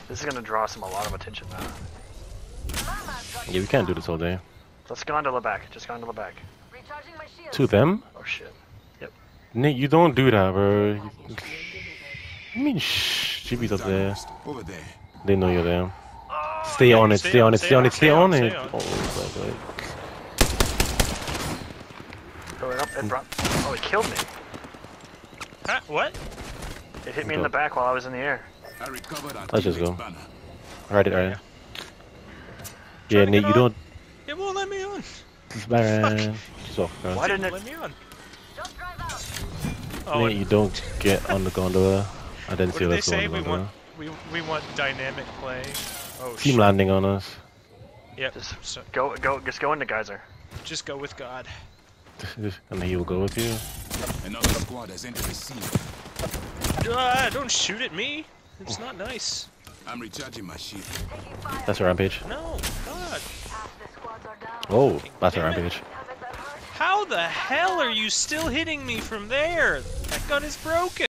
This is gonna draw a lot of attention now. Yeah, we can't do this all day. Let's Gondola back. Just Gondola back. To them? Oh shit. Yep. Nate, you don't do that, bro. I mean, shh. Jimmy's up there. Over there. They know you're there. Stay on it, stay on it, stay on it, stay on it. Oh, my God. Going up and brought. Oh, it killed me. Huh? What? It hit me in the back while I was in the air. I recovered our Let's just go. teammate's banner. Alright, alright. Yeah, Nate, you don't. It won't let me on. Man. Just off, bro. Why didn't it? Let me on. Nate, you don't get on the gondola. I didn't What see did they let's go on say? the We gondola. want we want dynamic play. Oh Team shit. landing on us. Yep. Just So, just go into geyser. just go with God. And he will go with you. Another squad has entered the scene. Don't shoot at me. It's not nice. I'm recharging my shield. That's a rampage. No, God. Oh, that's a Damn it. rampage. How the hell are you still hitting me from there? That gun is broken.